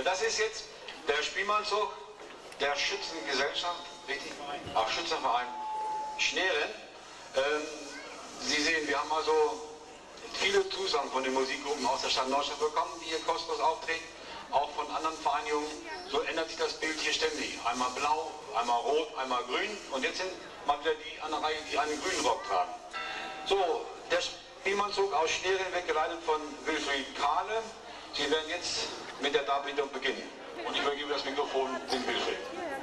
Das ist jetzt der Spielmannzug der Schützengesellschaft, richtig? Auch Schützenverein Schneren. Sie sehen, wir haben also viele Zusagen von den Musikgruppen aus der Stadt Neustadt bekommen, die hier kostenlos auftreten, auch von anderen Vereinigungen. So ändert sich das Bild hier ständig. Einmal blau, einmal rot, einmal grün und jetzt sind mal wieder die an der Reihe, die einen grünen Rock tragen. So, der Spielmannzug aus Schneren wird geleitet von Wilfried Kahle. Sie werden jetzt mit der Darbietung beginnen. Und ich übergebe das Mikrofon dem Wilfried.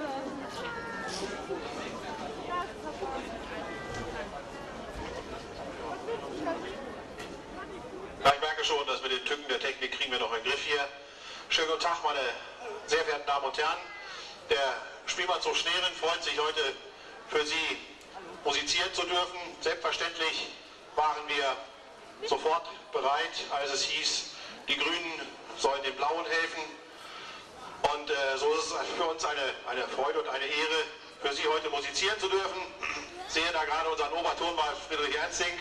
Ja, ich merke schon, dass mit den Tücken der Technik kriegen wir noch einen Griff hier. Schönen guten Tag, meine sehr verehrten Damen und Herren. Der Spielmannzug Schneren freut sich heute für Sie musizieren zu dürfen. Selbstverständlich waren wir sofort bereit, als es hieß, die Grünen sollen den Blauen helfen. Und so ist es für uns eine Freude und eine Ehre, für Sie heute musizieren zu dürfen. Ich sehe da gerade unseren Obertonmann Friedrich Ernstink.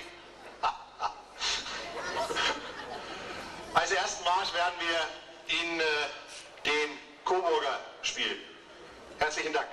Als ersten Marsch werden wir Ihnen den Coburger spielen. Herzlichen Dank.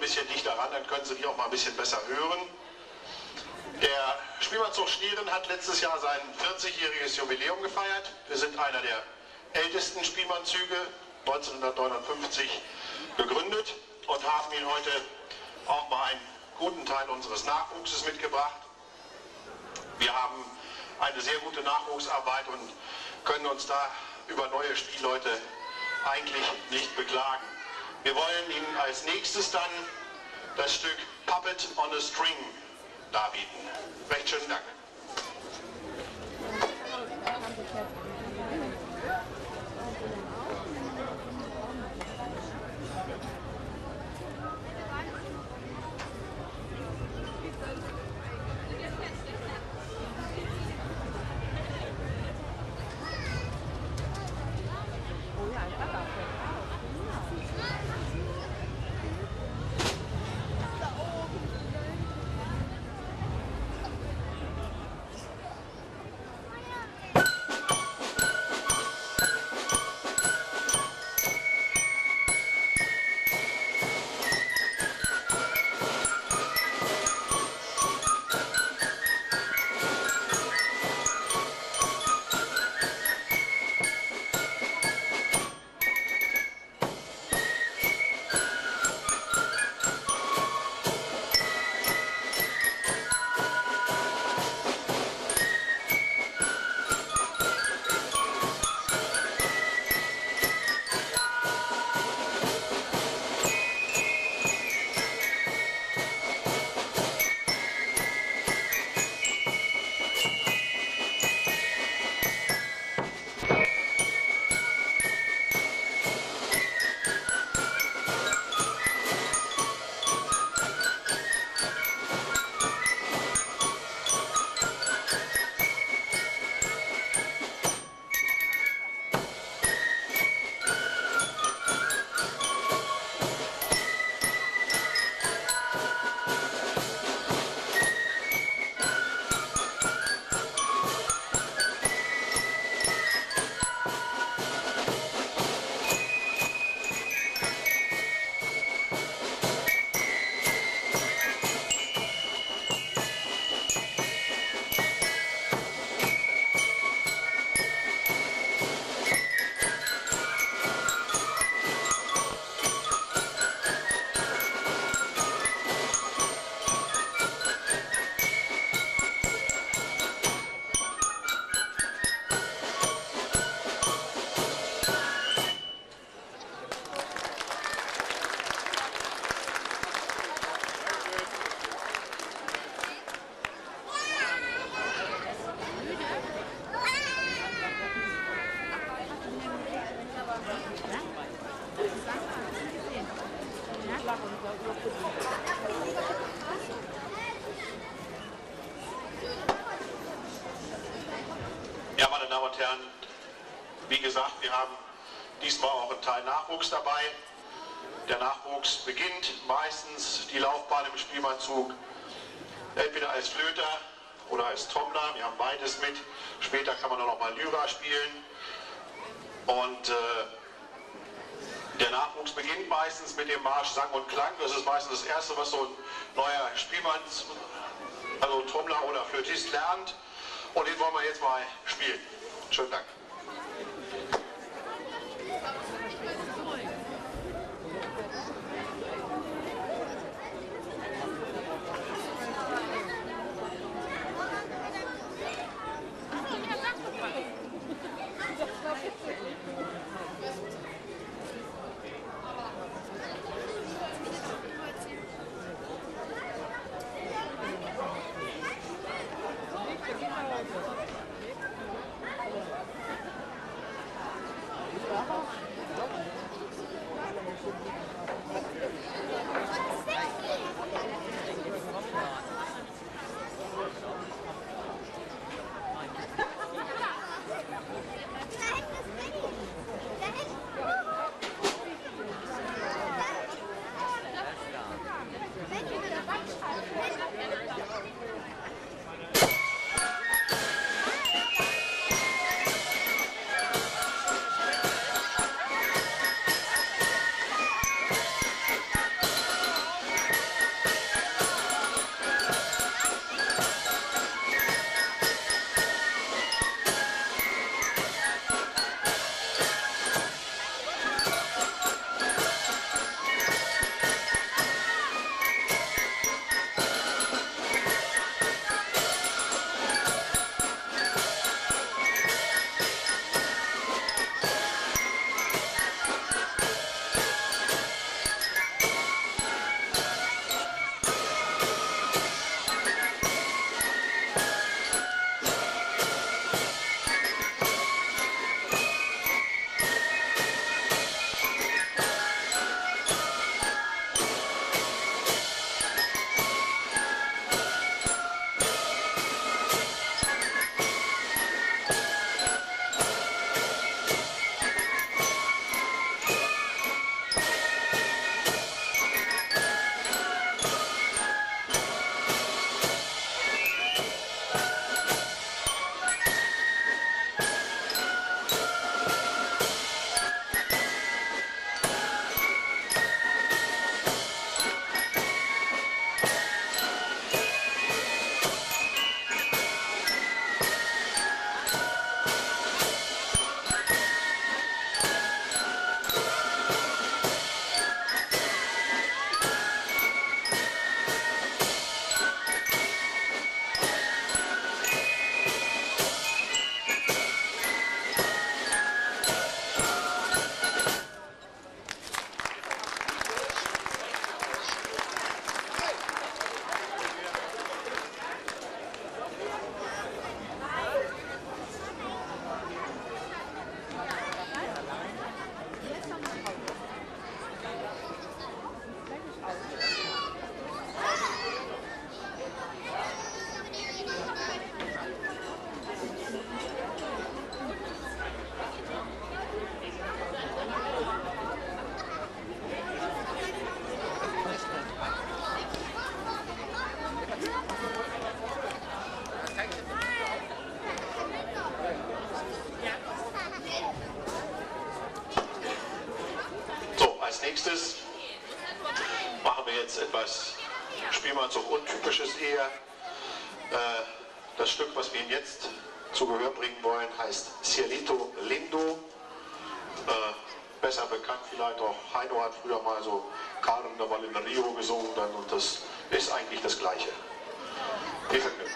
bisschen dichter ran, dann können Sie die auch mal ein bisschen besser hören. Der Spielmannszug Schnieren hat letztes Jahr sein 40-jähriges Jubiläum gefeiert. Wir sind einer der ältesten Spielmannzüge, 1959 gegründet und haben Ihnen heute auch mal einen guten Teil unseres Nachwuchses mitgebracht. Wir haben eine sehr gute Nachwuchsarbeit und können uns da über neue Spielleute eigentlich nicht beklagen. Wir wollen Ihnen als nächstes dann das Stück Puppet on a String darbieten. Recht schönen Dank. Ja, meine Damen und Herren, wie gesagt, wir haben diesmal auch einen Teil Nachwuchs dabei. Der Nachwuchs beginnt meistens die Laufbahn im Spielmannzug entweder als Flöter oder als Trommler. Wir haben beides mit. Später kann man dann noch mal Lyra spielen. Und der Nachwuchs beginnt meistens mit dem Marsch Sang und Klang. Das ist meistens das Erste, was so ein neuer Spielmann, also Trommler oder Flötist lernt. Und den wollen wir jetzt mal spielen. Schönen Dank. nächstes machen wir jetzt etwas Spielmannszug Untypisches eher. Das Stück, was wir Ihnen jetzt zu Gehör bringen wollen, heißt Cielito Lindo. Besser bekannt vielleicht auch, Heino hat früher mal so Carnaval in Rio gesungen dann, und das ist eigentlich das Gleiche. Viel Vergnügen.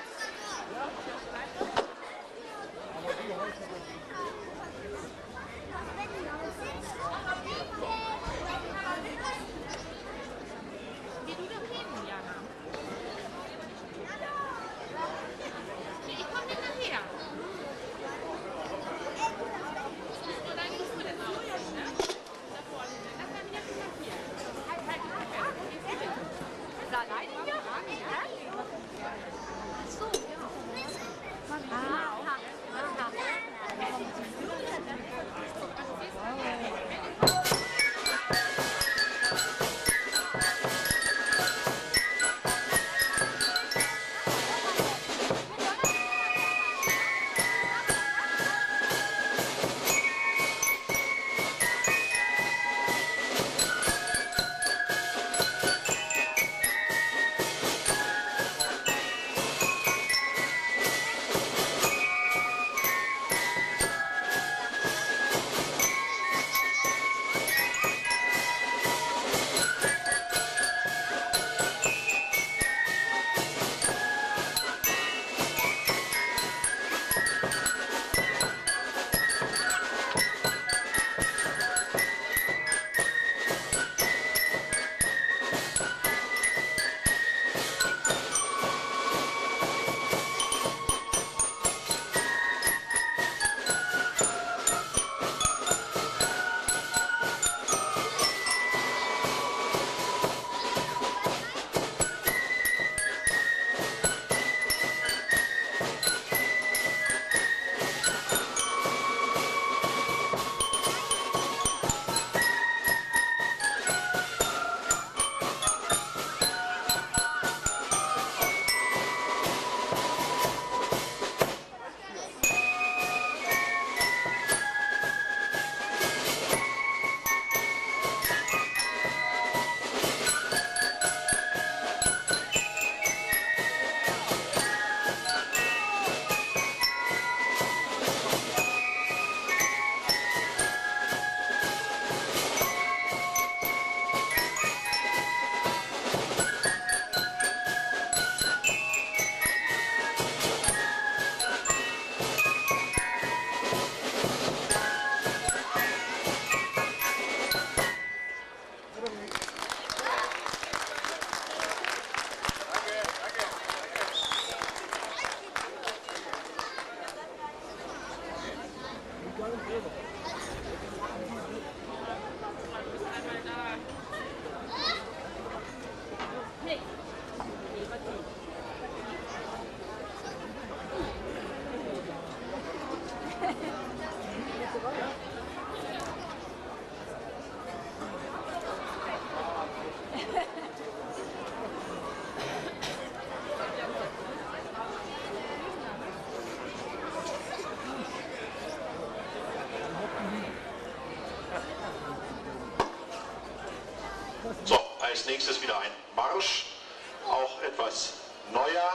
So, als nächstes wieder ein Marsch, auch etwas neuer,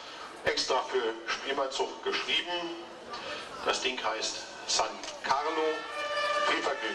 extra für Spielmannszug geschrieben. Das Ding heißt San Carlo. Viel Vergnügen.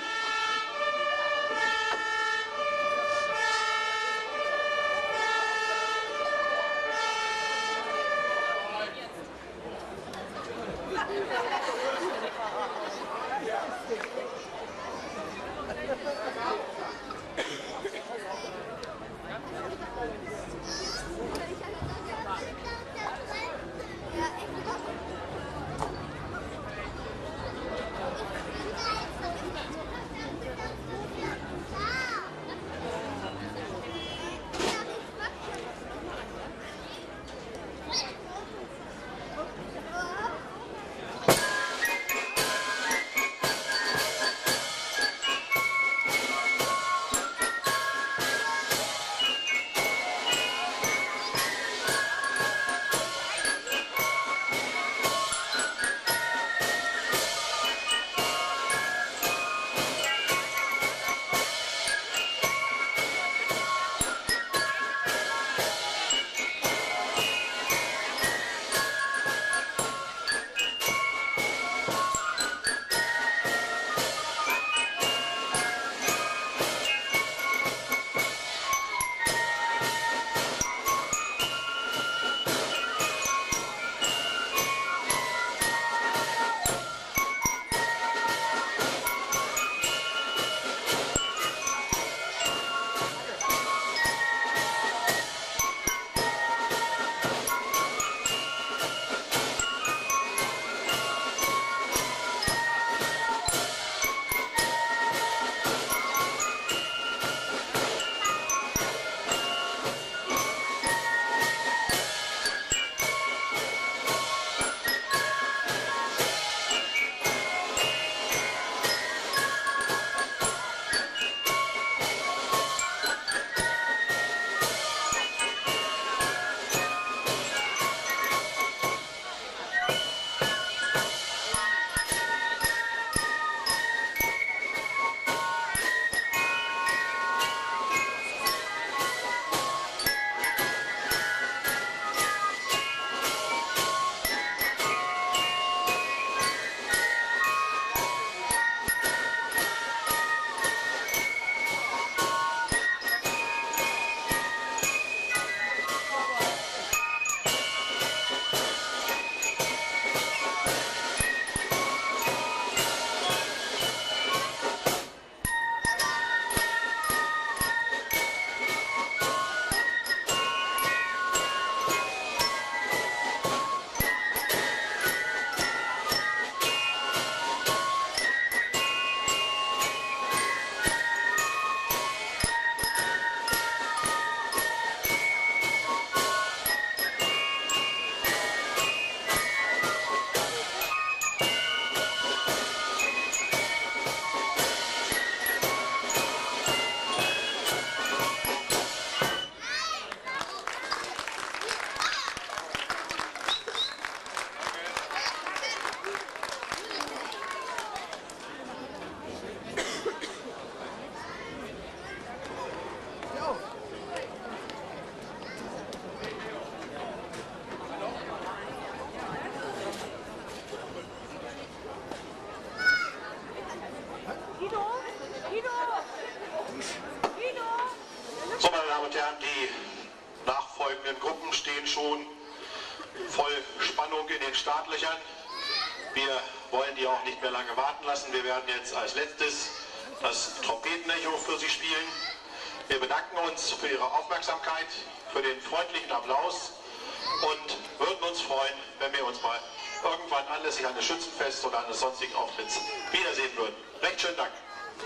So, meine Damen und Herren, die nachfolgenden Gruppen stehen schon voll Spannung in den Startlöchern. Wir wollen die auch nicht mehr lange warten lassen. Wir werden jetzt als letztes das Trompetenecho für Sie spielen. Wir bedanken uns für Ihre Aufmerksamkeit, für den freundlichen Applaus und würden uns freuen, wenn wir uns mal irgendwann anlässlich eines Schützenfests oder eines sonstigen Auftritts wiedersehen würden. Recht schönen Dank.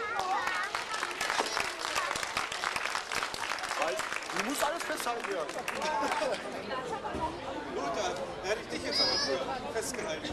Du musst alles festhalten, ja. Lothar, da hätte ich dich jetzt aber für festgehalten.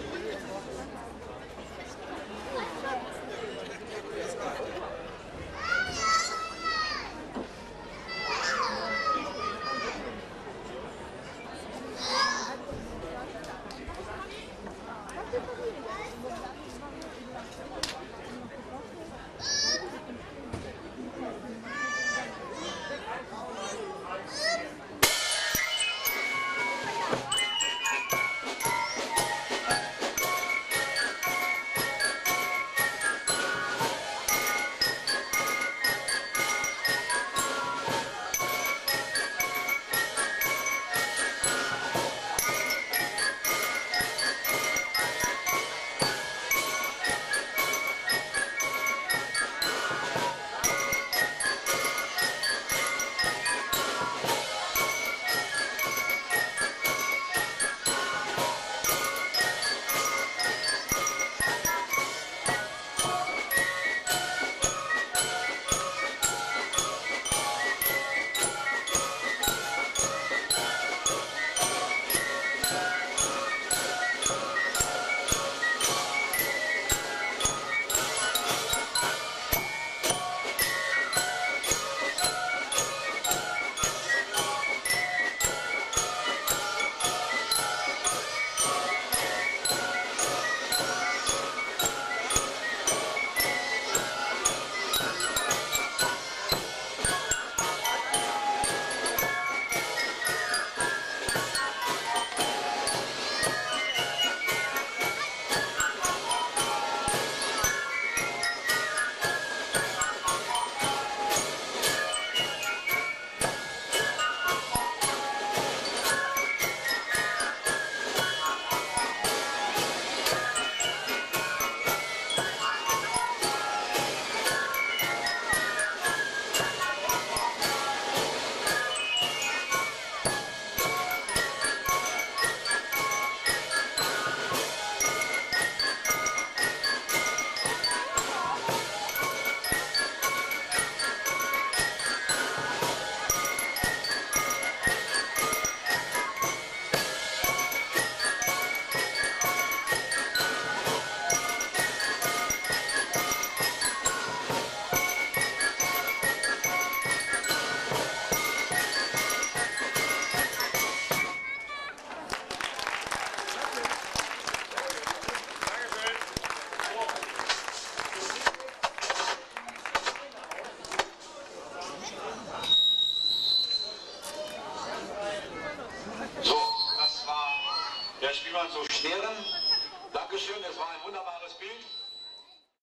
Der Spielmann zu Schneeren.